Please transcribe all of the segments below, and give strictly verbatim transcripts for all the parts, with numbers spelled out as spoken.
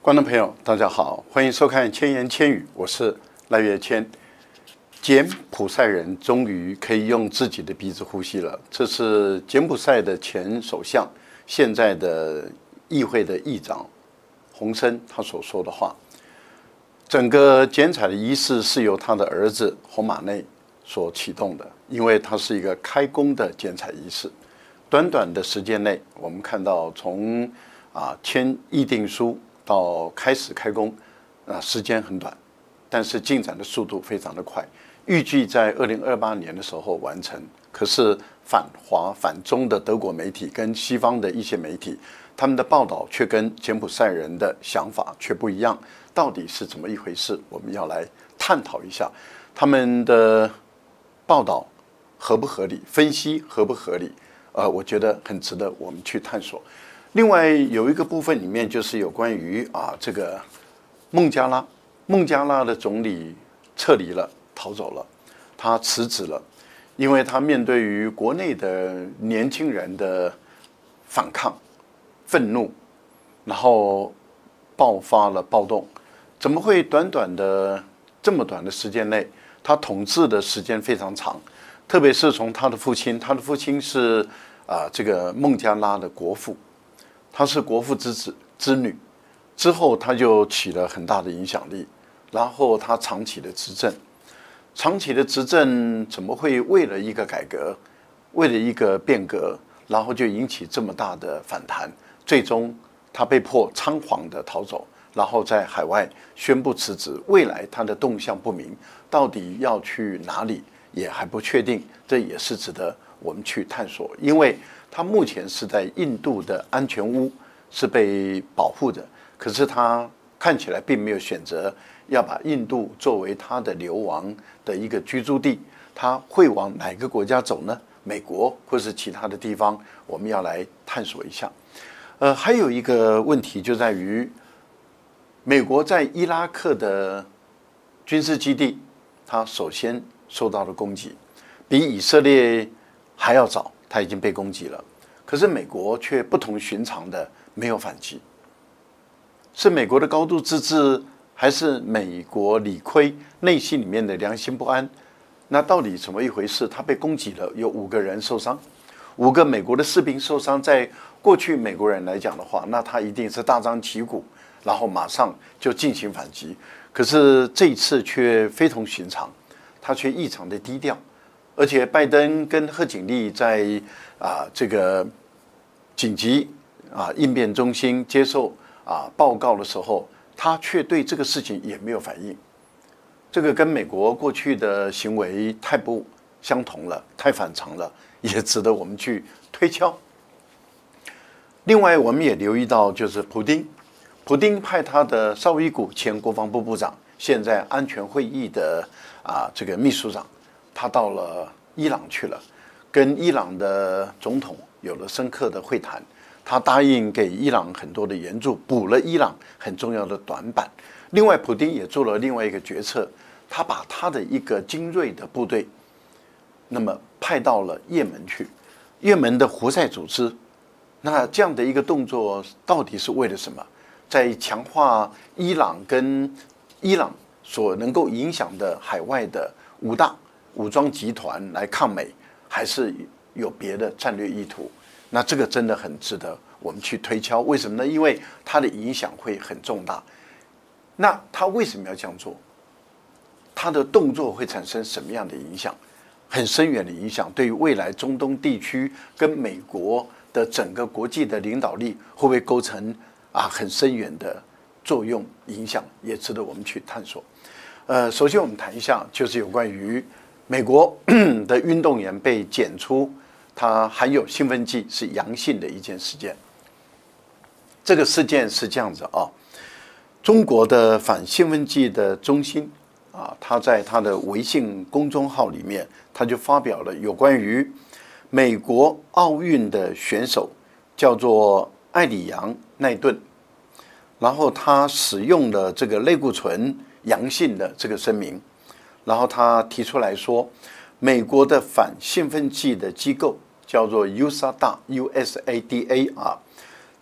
观众朋友，大家好，欢迎收看《千言千语》，我是赖岳谦。柬埔寨人终于可以用自己的鼻子呼吸了。这是柬埔寨的前首相，现在的议会的议长洪森他所说的话。整个剪彩的仪式是由他的儿子洪马内所启动的，因为它是一个开工的剪彩仪式。短短的时间内，我们看到从啊签议定书到开始开工，啊时间很短，但是进展的速度非常的快，预计在二零二八年的时候完成。可是反华反中的德国媒体跟西方的一些媒体，他们的报道却跟柬埔寨人的想法却不一样，到底是怎么一回事？我们要来探讨一下他们的报道合不合理，分析合不合理。呃，我觉得很值得我们去探索。另外有一个部分里面就是有关于啊这个孟加拉，孟加拉的总理撤离了，逃走了，他辞职了，因为他面对于国内的年轻人的反抗、愤怒，然后爆发了暴动。怎么会短短的这么短的时间内，他统治的时间非常长？特别是从他的父亲，他的父亲是啊、呃、这个孟加拉的国父，他是国父之子之女，之后他就起了很大的影响力，然后他长期的执政，长期的执政怎么会为了一个改革，为了一个变革，然后就引起这么大的反弹？最终他被迫仓皇的逃走，然后在海外宣布辞职，未来他的动向不明，到底要去哪里也还不确定，这也是值得我们去探索。因为他目前是在印度的安全屋是被保护的，可是他看起来并没有选择要把印度作为他的流亡的一个居住地，他会往哪个国家走呢？美国或是其他的地方，我们要来探索一下。呃，还有一个问题就在于，美国在伊拉克的军事基地，它首先受到了攻击，比以色列还要早，它已经被攻击了。可是美国却不同寻常的没有反击，是美国的高度自治，还是美国理亏，内心里面的良心不安？那到底怎么一回事？他被攻击了，有五个人受伤，五个美国的士兵受伤。在过去美国人来讲的话，那他一定是大张旗鼓，然后马上就进行反击。可是这一次却非同寻常，他却异常的低调。而且拜登跟贺锦丽在啊这个紧急啊应变中心接受啊报告的时候，他却对这个事情也没有反应。这个跟美国过去的行为太不相同了，太反常了，也值得我们去推敲。另外，我们也留意到，就是普丁，普丁派他的绍伊古前国防部部长，现在安全会议的啊这个秘书长，他到了伊朗去了，跟伊朗的总统有了深刻的会谈。他答应给伊朗很多的援助，补了伊朗很重要的短板。另外，普丁也做了另外一个决策，他把他的一个精锐的部队，那么派到了也门去，也门的胡塞组织。那这样的一个动作到底是为了什么？在强化伊朗跟伊朗所能够影响的海外的五大武装集团来抗美，还是有别的战略意图？那这个真的很值得我们去推敲。为什么呢？因为它的影响会很重大。那他为什么要这样做？他的动作会产生什么样的影响？很深远的影响，对于未来中东地区跟美国的整个国际的领导力，会不会构成啊很深远的作用影响，也值得我们去探索。呃，首先我们谈一下，就是有关于美国的运动员被检出他含有兴奋剂是阳性的一件事件。这个事件是这样子啊，中国的反兴奋剂的中心啊，他在他的微信公众号里面，他就发表了有关于美国奥运的选手叫做艾里扬奈顿，然后他使用了这个类固醇阳性的这个声明，然后他提出来说，美国的反兴奋剂的机构叫做 U S A D A U S A D A 啊，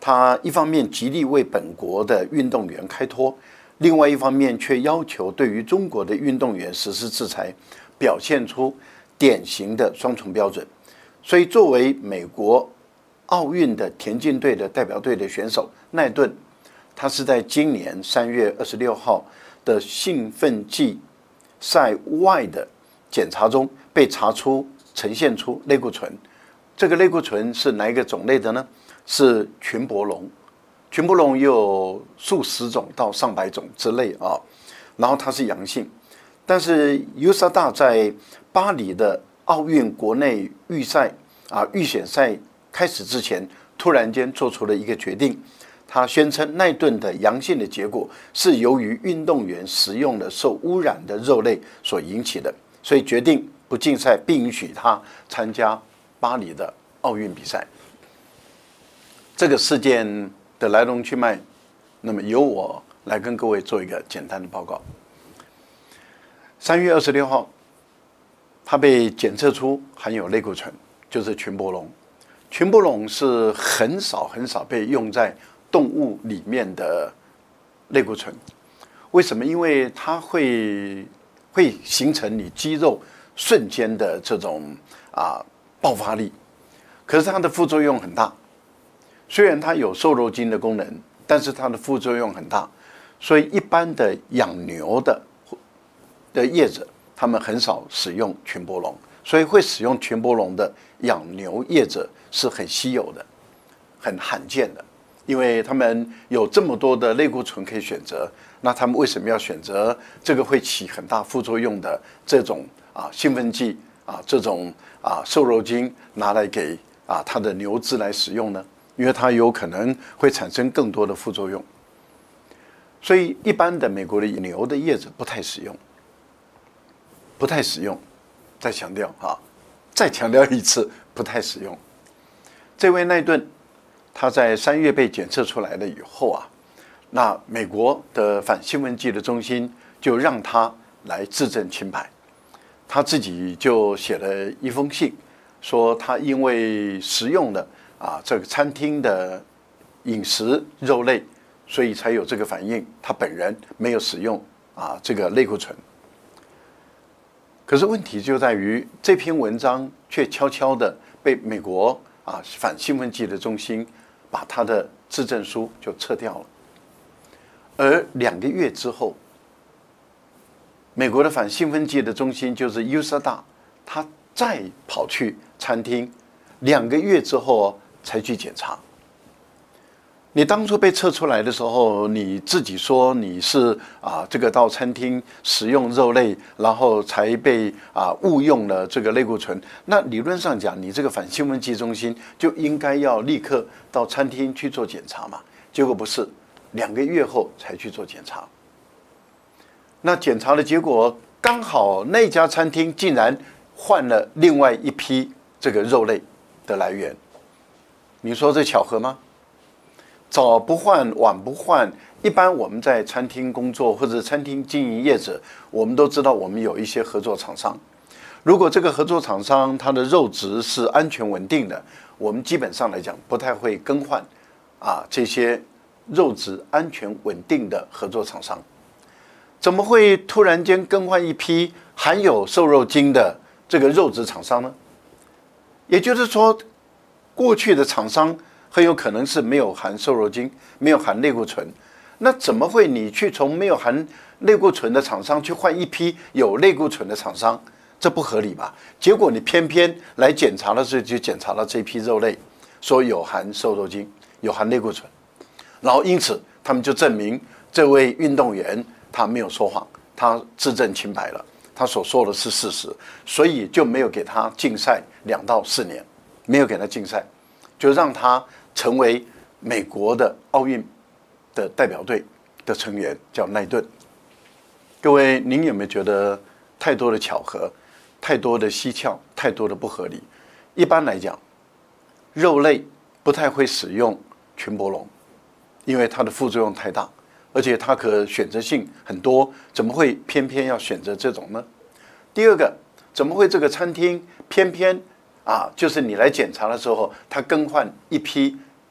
他一方面极力为本国的运动员开脱，另外一方面却要求对于中国的运动员实施制裁，表现出典型的双重标准。所以，作为美国奥运的田径队的代表队的选手奈顿，他是在今年三月二十六号的兴奋剂赛外的检查中被查出呈现出类固醇。这个类固醇是哪一个种类的呢？是群泊龙。群泊龙有数十种到上百种之类啊，然后它是阳性。但是 U S A D A 在巴黎的奥运国内预赛啊预选赛开始之前，突然间做出了一个决定，他宣称奈顿的阳性的结果是由于运动员食用了受污染的肉类所引起的，所以决定不竞赛，并允许他参加巴黎的奥运比赛。这个事件的来龙去脉，那么由我来跟各位做一个简单的报告。三月二十六号，他被检测出含有类固醇，就是群泊龙。群泊龙是很少很少被用在动物里面的类固醇。为什么？因为它会会形成你肌肉瞬间的这种啊爆发力，可是它的副作用很大。虽然它有瘦肉精的功能，但是它的副作用很大，所以一般的养牛的的业者，他们很少使用群泊龙，所以会使用群泊龙的养牛业者是很稀有的，很罕见的，因为他们有这么多的类固醇可以选择，那他们为什么要选择这个会起很大副作用的这种啊兴奋剂啊这种啊瘦肉精拿来给啊他的牛只来使用呢？因为它有可能会产生更多的副作用，所以一般的美国的牛的业者不太使用，不太使用。再强调啊，再强调一次，不太使用。这位奈顿，他在三月被检测出来了以后啊，那美国的反兴奋剂的中心就让他来自证清白，他自己就写了一封信，说他因为食用了啊这个餐厅的饮食肉类，所以才有这个反应。他本人没有使用啊这个类固醇。可是问题就在于这篇文章却悄悄的被美国啊反兴奋剂的中心把他的自证书就撤掉了。而两个月之后，美国的反兴奋剂的中心就是 U S A D A， 他再跑去餐厅，两个月之后才去检查。你当初被测出来的时候，你自己说你是啊这个到餐厅食用肉类，然后才被啊误用了这个类固醇。那理论上讲，你这个反兴奋剂中心就应该要立刻到餐厅去做检查嘛。结果不是，两个月后才去做检查。那检查的结果刚好那家餐厅竟然换了另外一批这个肉类的来源。你说这巧合吗？早不换，晚不换。一般我们在餐厅工作或者餐厅经营业者，我们都知道我们有一些合作厂商。如果这个合作厂商它的肉质是安全稳定的，我们基本上来讲不太会更换啊这些肉质安全稳定的合作厂商。怎么会突然间更换一批含有瘦肉精的这个肉质厂商呢？也就是说，过去的厂商很有可能是没有含瘦肉精，没有含类固醇。那怎么会你去从没有含类固醇的厂商去换一批有类固醇的厂商？这不合理吧？结果你偏偏来检查的时候就检查到这批肉类，说有含瘦肉精，有含类固醇，然后因此他们就证明这位运动员他没有说谎，他自证清白了，他所说的是事实，所以就没有给他禁赛两到四年，没有给他禁赛，就让他成为美国的奥运的代表队的成员，叫奈顿。各位，您有没有觉得太多的巧合，太多的蹊跷，太多的不合理？一般来讲，肉类不太会使用群泊龙，因为它的副作用太大，而且它可选择性很多，怎么会偏偏要选择这种呢？第二个，怎么会这个餐厅偏偏啊，就是你来检查的时候，它更换一批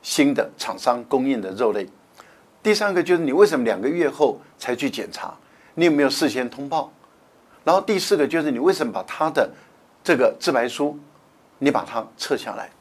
新的厂商供应的肉类。第三个就是你为什么两个月后才去检查？你有没有事先通报？然后第四个就是你为什么把他的这个自白书，你把它撤下来？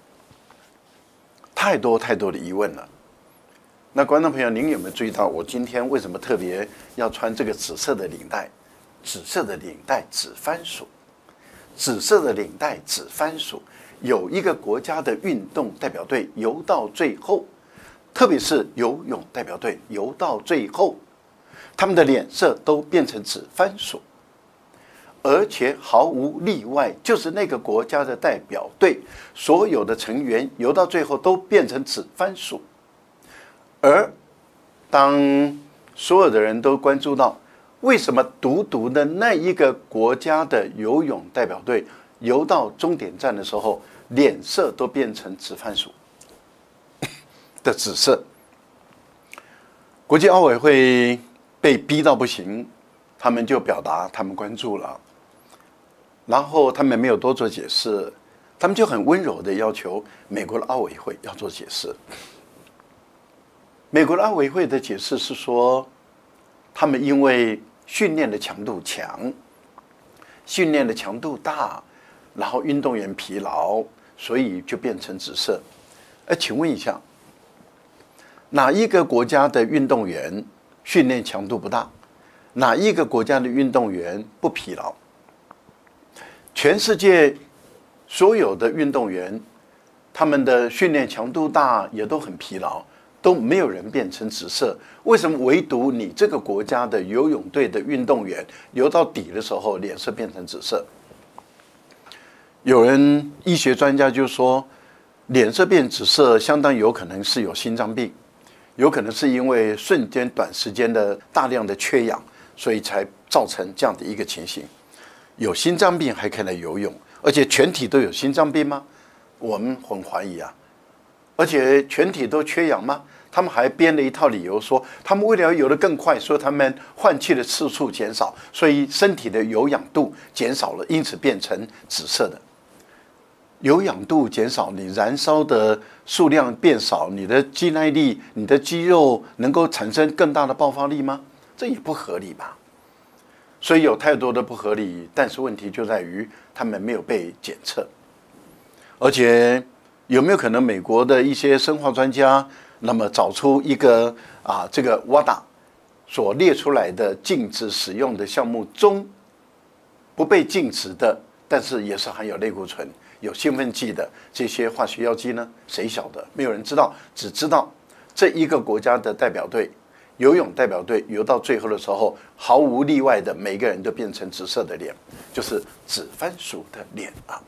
太多太多的疑问了。那观众朋友，您有没有注意到我今天为什么特别要穿这个紫色的领带？紫色的领带指番薯，紫色的领带指番薯。有一个国家的运动代表队游到最后，特别是游泳代表队游到最后，他们的脸色都变成紫番薯，而且毫无例外，就是那个国家的代表队所有的成员游到最后都变成紫番薯。而当所有的人都关注到为什么独独的那一个国家的游泳代表队游到终点站的时候，脸色都变成紫番薯的紫色，国际奥委会被逼到不行，他们就表达他们关注了，然后他们没有多做解释，他们就很温柔的要求美国的奥委会要做解释。美国的奥委会的解释是说，他们因为训练的强度强，训练的强度大，然后运动员疲劳，所以就变成紫色。哎，请问一下，哪一个国家的运动员训练强度不大？哪一个国家的运动员不疲劳？全世界所有的运动员，他们的训练强度大，也都很疲劳，都没有人变成紫色。为什么唯独你这个国家的游泳队的运动员游到底的时候，脸色变成紫色？有人医学专家就说，脸色变紫色相当有可能是有心脏病，有可能是因为瞬间短时间的大量的缺氧，所以才造成这样的一个情形。有心脏病还可以来游泳，而且全体都有心脏病吗？我们很怀疑啊。而且全体都缺氧吗？他们还编了一套理由说，他们为了要游得更快，说他们换气的次数减少，所以身体的有氧度减少了，因此变成紫色的。有氧度减少，你燃烧的数量变少，你的肌耐力、你的肌肉能够产生更大的爆发力吗？这也不合理吧。所以有太多的不合理，但是问题就在于他们没有被检测，而且有没有可能美国的一些生化专家，那么找出一个啊这个 W A D A 所列出来的禁止使用的项目中不被禁止的，但是也是含有类固醇、有兴奋剂的这些化学药剂呢？谁晓得？没有人知道，只知道这一个国家的代表队。游泳代表队游到最后的时候，毫无例外的每个人都变成紫色的脸，就是紫番薯的脸啊，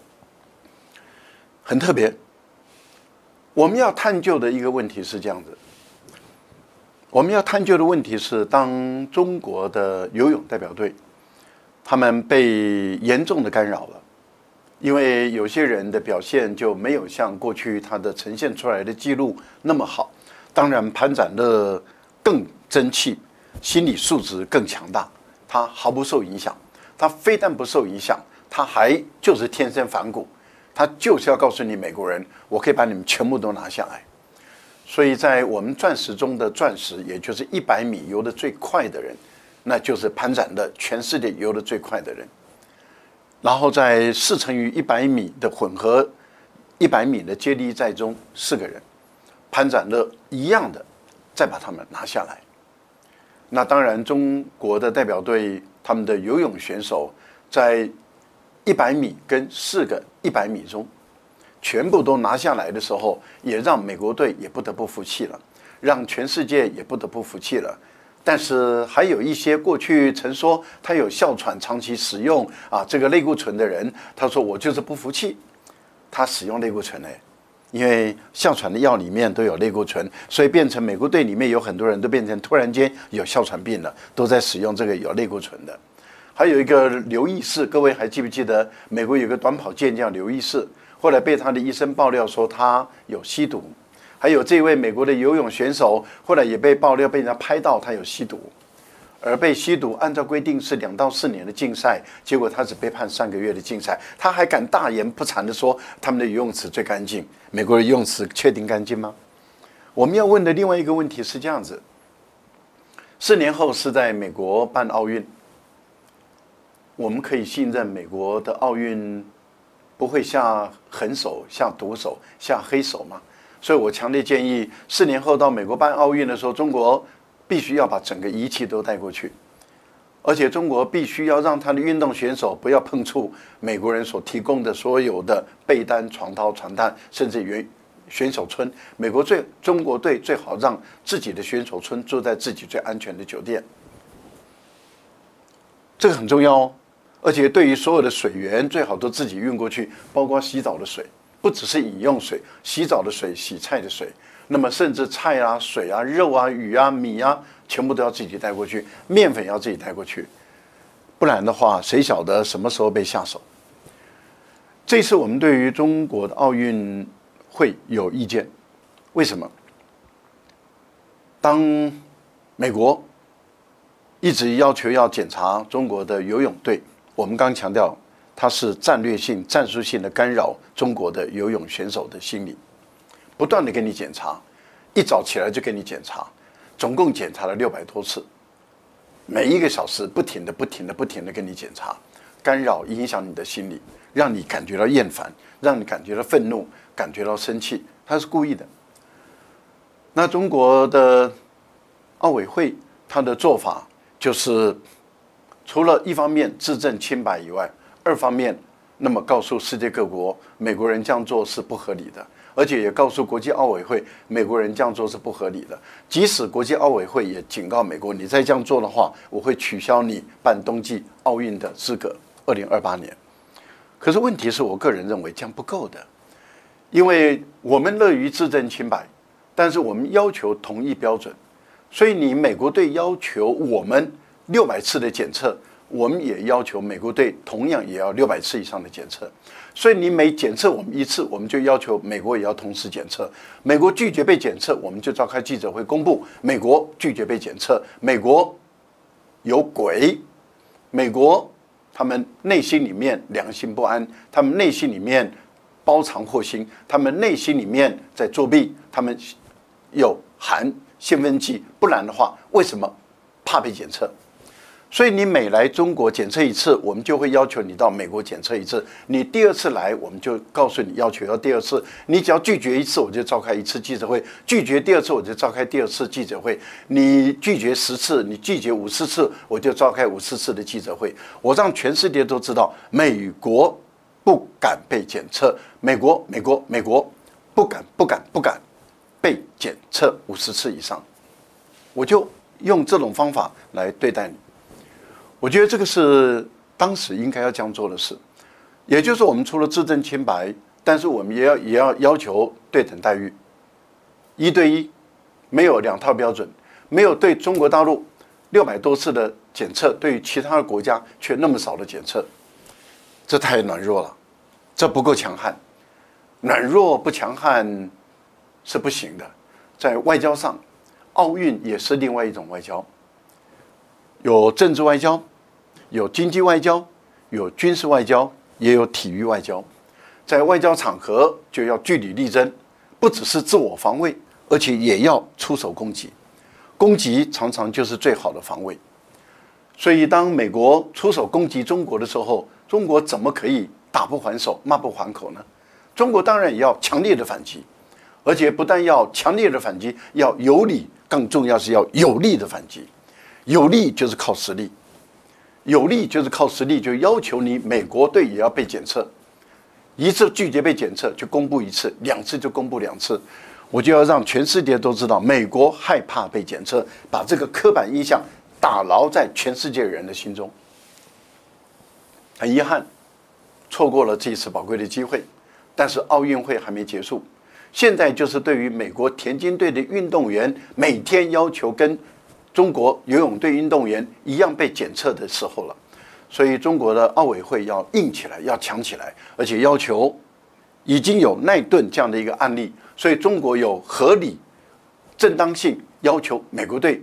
很特别。我们要探究的一个问题是这样子，我们要探究的问题是，当中国的游泳代表队他们被严重的干扰了，因为有些人的表现就没有像过去他的呈现出来的记录那么好。当然，潘展乐更争气，心理素质更强大，他毫不受影响。他非但不受影响，他还就是天生反骨，他就是要告诉你美国人，我可以把你们全部都拿下来。所以在我们钻石中的钻石，也就是一百米游得最快的人，那就是潘展乐，全世界游得最快的人。然后在四乘于一百米的混合一百米的接力赛中，四个人，潘展乐一样的。再把他们拿下来。那当然，中国的代表队他们的游泳选手在一百米跟四个一百米中全部都拿下来的时候，也让美国队也不得不服气了，让全世界也不得不服气了。但是还有一些过去曾说他有哮喘、长期使用啊这个类固醇的人，他说我就是不服气，他使用类固醇呢。因为哮喘的药里面都有类固醇，所以变成美国队里面有很多人都变成突然间有哮喘病了，都在使用这个有类固醇的。还有一个刘易士，各位还记不记得美国有个短跑健将刘易士，后来被他的医生爆料说他有吸毒。还有这位美国的游泳选手，后来也被爆料被人家拍到他有吸毒。 而被吸毒，按照规定是两到四年的禁赛，结果他只被判三个月的禁赛，他还敢大言不惭地说他们的游泳池最干净。美国的游泳池确定干净吗？我们要问的另外一个问题是这样子：四年后是在美国办奥运，我们可以信任美国的奥运不会下狠手、下毒手、下黑手吗？所以我强烈建议，四年后到美国办奥运的时候，中国必须要把整个仪器都带过去，而且中国必须要让他的运动选手不要碰触美国人所提供的所有的被单、床套、床单，甚至于选手村。美国最中国队最好让自己的选手村住在自己最安全的酒店，这个很重要哦。而且对于所有的水源，最好都自己运过去，包括洗澡的水，不只是饮用水，洗澡的水、洗菜的水，那么甚至菜啊、水啊、肉啊、鱼啊、米啊，全部都要自己带过去，面粉要自己带过去，不然的话，谁晓得什么时候被下手？这次我们对于中国的奥运会有意见，为什么？当美国一直要求要检查中国的游泳队，我们刚强调，它是战略性、战术性的干扰中国的游泳选手的心理，不断的给你检查，一早起来就给你检查，总共检查了六百多次，每一个小时不停的、不停的、不停的给你检查，干扰、影响你的心理，让你感觉到厌烦，让你感觉到愤怒，感觉到生气，他是故意的。那中国的奥委会他的做法就是，除了一方面自证清白以外，二方面那么告诉世界各国，美国人这样做是不合理的，而且也告诉国际奥委会，美国人这样做是不合理的。即使国际奥委会也警告美国，你再这样做的话，我会取消你办冬季奥运的资格。二零二八年，可是问题是我个人认为这样不够的，因为我们乐于自证清白，但是我们要求同一标准，所以你美国队要求我们六百次的检测，我们也要求美国队同样也要六百次以上的检测，所以你每检测我们一次，我们就要求美国也要同时检测。美国拒绝被检测，我们就召开记者会公布美国拒绝被检测，美国有鬼，美国他们内心里面良心不安，他们内心里面包藏祸心，他们内心里面在作弊，他们有含兴奋剂，不然的话，为什么怕被检测？所以你每来中国检测一次，我们就会要求你到美国检测一次。你第二次来，我们就告诉你要求要第二次。你只要拒绝一次，我就召开一次记者会；拒绝第二次，我就召开第二次记者会。你拒绝十次，你拒绝五十次，我就召开五十次的记者会。我让全世界都知道，美国不敢被检测，美国、美国、美国不敢、不敢、不敢被检测五十次以上。我就用这种方法来对待你。我觉得这个是当时应该要这样做的事，也就是我们除了自证清白，但是我们也要也要要求对等待遇，一对一，没有两套标准，没有对中国大陆六百多次的检测，对于其他的国家却那么少的检测，这太软弱了，这不够强悍，软弱不强悍是不行的。在外交上，奥运也是另外一种外交。有政治外交，有经济外交，有军事外交，也有体育外交。在外交场合就要据理力争，不只是自我防卫，而且也要出手攻击。攻击常常就是最好的防卫。所以，当美国出手攻击中国的时候，中国怎么可以打不还手、骂不还口呢？中国当然也要强烈的反击，而且不但要强烈的反击，要有理，更重要是要有力的反击。有力就是靠实力，有力就是靠实力，就要求你美国队也要被检测，一次拒绝被检测就公布一次，两次就公布两次，我就要让全世界都知道美国害怕被检测，把这个刻板印象打牢在全世界人的心中。很遗憾，错过了这一次宝贵的机会，但是奥运会还没结束，现在就是对于美国田径队的运动员每天要求跟中国游泳队运动员一样被检测的时候了，所以中国的奥委会要硬起来，要强起来，而且要求已经有奈顿这样的一个案例，所以中国有合理、正当性要求美国队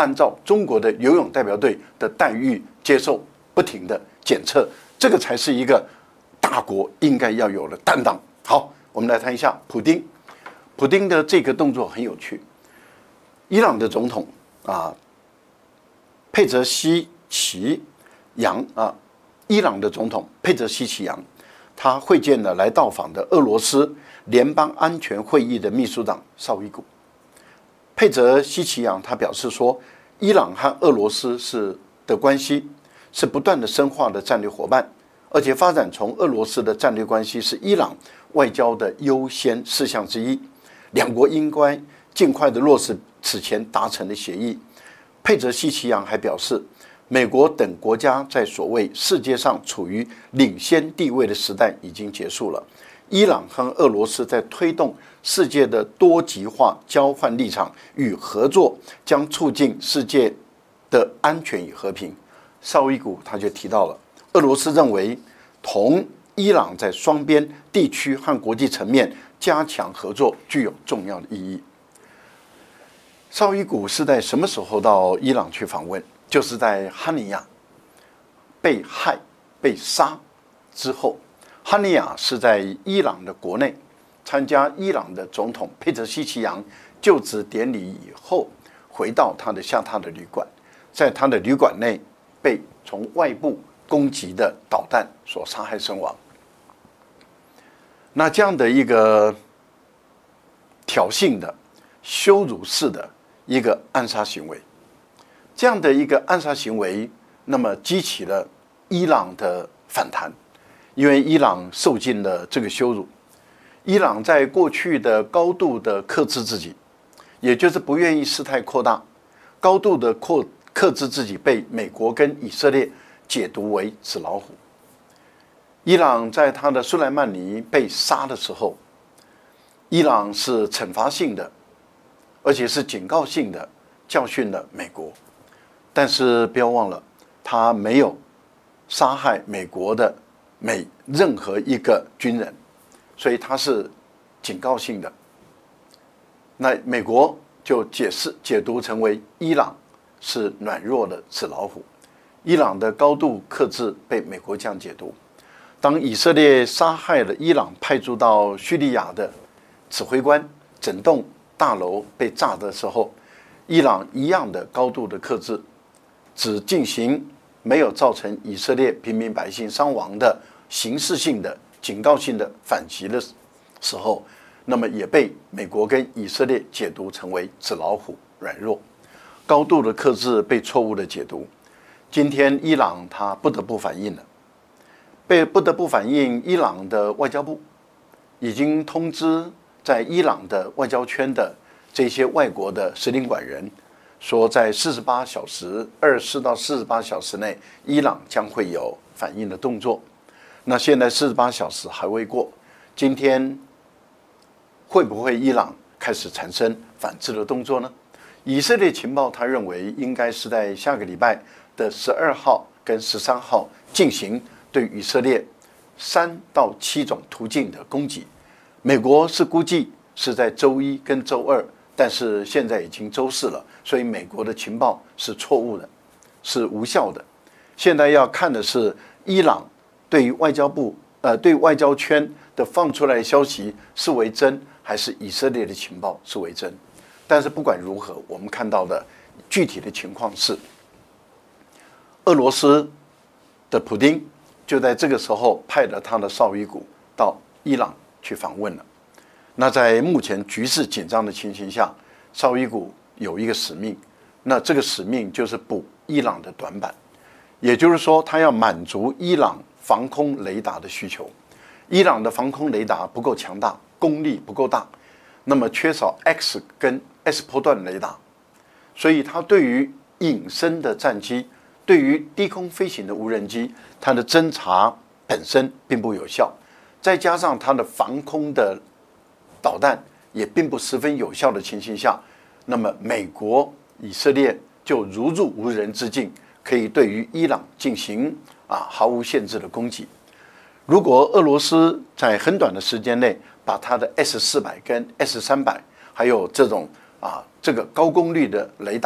按照中国的游泳代表队的待遇接受不停的检测，这个才是一个大国应该要有的担当。好，我们来谈一下普丁。普丁的这个动作很有趣。伊朗的总统啊，佩泽西奇扬啊，伊朗的总统佩泽西奇扬，他会见了来到访的俄罗斯联邦安全会议的秘书长绍伊古。佩泽西奇扬他表示说，伊朗和俄罗斯是的关系是不断的深化的战略伙伴，而且发展从俄罗斯的战略关系是伊朗外交的优先事项之一，两国应该尽快的落实此前达成的协议。佩泽西奇扬还表示，美国等国家在所谓世界上处于领先地位的时代已经结束了。伊朗和俄罗斯在推动世界的多极化交换立场与合作，将促进世界的安全与和平。绍伊古他就提到了，俄罗斯认为同伊朗在双边、地区和国际层面加强合作具有重要的意义。绍伊古是在什么时候到伊朗去访问？就是在哈尼亚被害、被杀之后。哈尼亚是在伊朗的国内参加伊朗的总统佩泽西奇扬就职典礼以后，回到他的下榻的旅馆，在他的旅馆内被从外部攻击的导弹所杀害身亡。那这样的一个挑衅的、羞辱式的一个暗杀行为，这样的一个暗杀行为，那么激起了伊朗的反弹。因为伊朗受尽了这个羞辱，伊朗在过去的高度的克制自己，也就是不愿意事态扩大，高度的克克制自己，被美国跟以色列解读为纸老虎。伊朗在他的苏莱曼尼被杀的时候，伊朗是惩罚性的，而且是警告性的教训了美国，但是不要忘了，他没有杀害美国的每任何一个军人，所以他是警告性的。那美国就解释解读成为伊朗是软弱的纸老虎，伊朗的高度克制被美国这样解读。当以色列杀害了伊朗派驻到叙利亚的指挥官，整栋大楼被炸的时候，伊朗一样的高度的克制，只进行没有造成以色列平民百姓伤亡的形式性的、警告性的反击的时候，那么也被美国跟以色列解读成为纸老虎、软弱，高度的克制被错误的解读。今天伊朗他不得不反应了，被不得不反应，伊朗的外交部已经通知在伊朗的外交圈的这些外国的使领馆人，说在四十八小时、二十四到四十八小时内，伊朗将会有反应的动作。那现在四十八小时还未过，今天会不会伊朗开始产生反制的动作呢？以色列情报他认为应该是在下个礼拜的十二号跟十三号进行对以色列三到七种途径的攻击。美国是估计是在周一跟周二，但是现在已经周四了，所以美国的情报是错误的，是无效的。现在要看的是伊朗对于外交部呃对外交圈的放出来的消息是为真，还是以色列的情报是为真。但是不管如何，我们看到的具体的情况是，俄罗斯的普丁就在这个时候派了他的绍伊古到伊朗去访问了。那在目前局势紧张的情形下，绍伊古有一个使命，那这个使命就是补伊朗的短板，也就是说，他要满足伊朗防空雷达的需求。伊朗的防空雷达不够强大，功力不够大，那么缺少 X 跟 S 波段雷达，所以它对于隐身的战机，对于低空飞行的无人机，它的侦察本身并不有效，再加上它的防空的导弹也并不十分有效的情形下，那么美国、以色列就如入无人之境，可以对于伊朗进行啊毫无限制的攻击。如果俄罗斯在很短的时间内把它的 S 四百跟 S 三百，还有这种啊这个高功率的雷达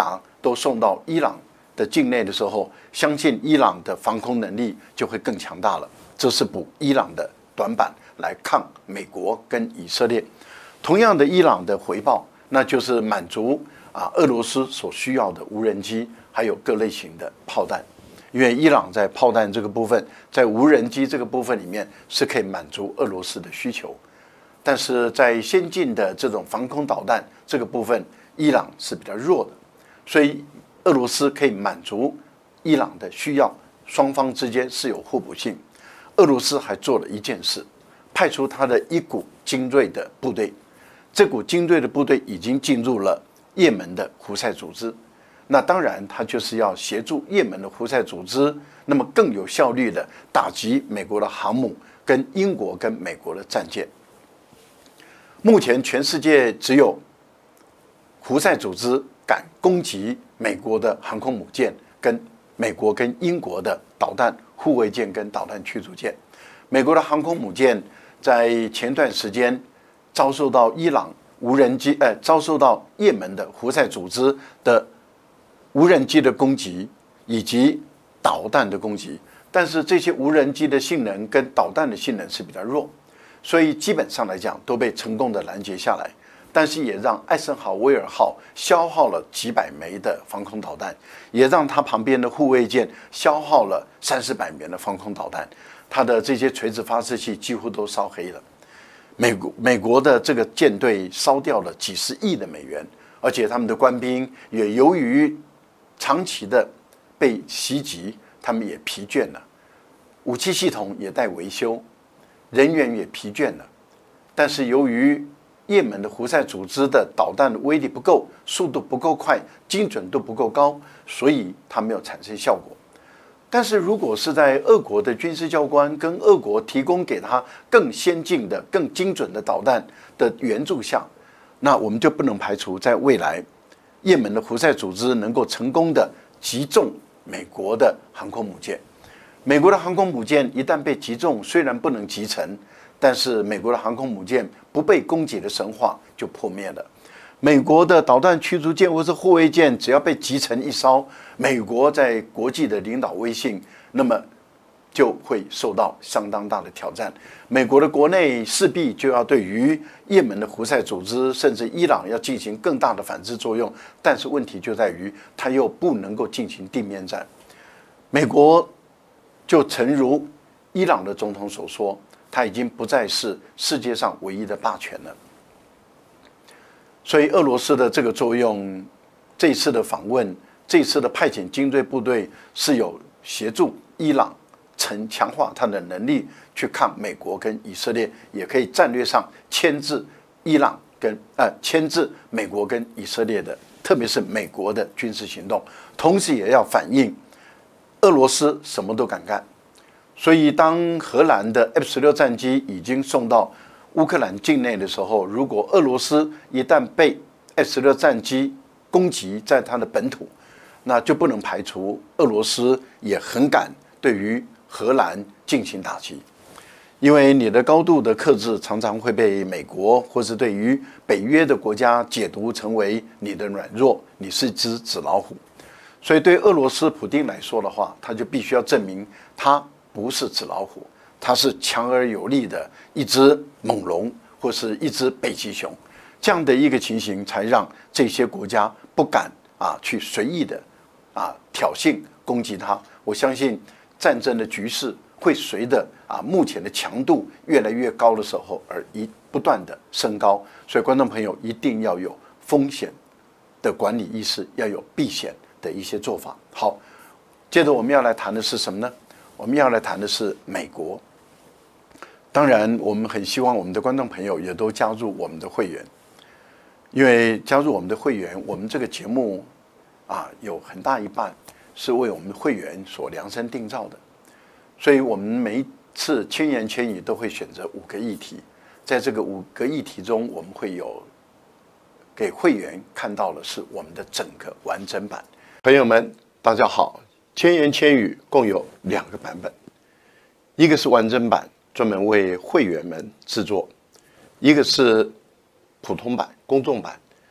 都送到伊朗的境内的时候，相信伊朗的防空能力就会更强大了。这是补伊朗的短板来抗美国跟以色列。同样的，伊朗的回报那就是满足啊俄罗斯所需要的无人机，还有各类型的炮弹。因为伊朗在炮弹这个部分，在无人机这个部分里面是可以满足俄罗斯的需求，但是在先进的这种防空导弹这个部分，伊朗是比较弱的，所以俄罗斯可以满足伊朗的需要，双方之间是有互补性。俄罗斯还做了一件事，派出他的一股精锐的部队，这股精锐的部队已经进入了也门的胡塞组织。那当然，他就是要协助也门的胡塞组织，那么更有效率的打击美国的航母跟英国跟美国的战舰。目前全世界只有胡塞组织敢攻击美国的航空母舰，跟美国跟英国的导弹护卫舰跟导弹驱逐舰。美国的航空母舰在前段时间遭受到伊朗无人机，呃，遭受到也门的胡塞组织的无人机的攻击以及导弹的攻击，但是这些无人机的性能跟导弹的性能是比较弱，所以基本上来讲都被成功的拦截下来。但是也让艾森豪威尔号消耗了几百枚的防空导弹，也让它旁边的护卫舰消耗了三四百枚的防空导弹，它的这些垂直发射器几乎都烧黑了。美国美国的这个舰队烧掉了几十亿的美元，而且他们的官兵也由于长期的被袭击，他们也疲倦了，武器系统也待维修，人员也疲倦了。但是由于也门的胡塞组织的导弹的威力不够，速度不够快，精准度不够高，所以它没有产生效果。但是如果是在俄国的军事教官跟俄国提供给他更先进的、更精准的导弹的援助下，那我们就不能排除在未来也门的胡塞组织能够成功的击中美国的航空母舰。美国的航空母舰一旦被击中，虽然不能击沉，但是美国的航空母舰不被攻击的神话就破灭了。美国的导弹驱逐舰或是护卫舰只要被击沉一艘，美国在国际的领导威信，那么就会受到相当大的挑战。美国的国内势必就要对于也门的胡塞组织，甚至伊朗要进行更大的反制作用。但是问题就在于，它又不能够进行地面战。美国就诚如伊朗的总统所说，它已经不再是世界上唯一的霸权了。所以俄罗斯的这个作用，这一次的访问，这一次的派遣精锐部队，是有协助伊朗成强化它的能力，去抗美国跟以色列，也可以战略上牵制伊朗跟呃牵制美国跟以色列的，特别是美国的军事行动，同时也要反映俄罗斯什么都敢干。所以，当荷兰的 F 十六战机已经送到乌克兰境内的时候，如果俄罗斯一旦被 F 十六战机攻击在它的本土，那就不能排除俄罗斯也很敢对于荷兰进行打击，因为你的高度的克制常常会被美国或是对于北约的国家解读成为你的软弱，你是只纸老虎。所以对俄罗斯普丁来说的话，他就必须要证明他不是纸老虎，它是强而有力的一只猛龙或是一只北极熊，这样的一个情形才让这些国家不敢啊去随意的啊挑衅攻击它。我相信战争的局势会随着啊目前的强度越来越高的时候而一不断的升高，所以观众朋友一定要有风险的管理意识，要有避险的一些做法。好，接着我们要来谈的是什么呢？我们要来谈的是美国。当然，我们很希望我们的观众朋友也都加入我们的会员，因为加入我们的会员，我们这个节目啊有很大一半是为我们的会员所量身定造的，所以我们每一次千言千语都会选择五个议题，在这个五个议题中，我们会有给会员看到的是我们的整个完整版。朋友们，大家好。千言千语共有两个版本，一个是完整版，专门为会员们制作；一个是普通版、公众版。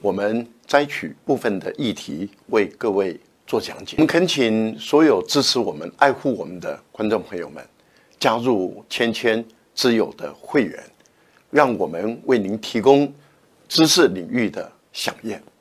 我们摘取部分的议题为各位做讲解。我们恳请所有支持我们、爱护我们的观众朋友们，加入千千之友的会员，让我们为您提供知识领域的飨宴。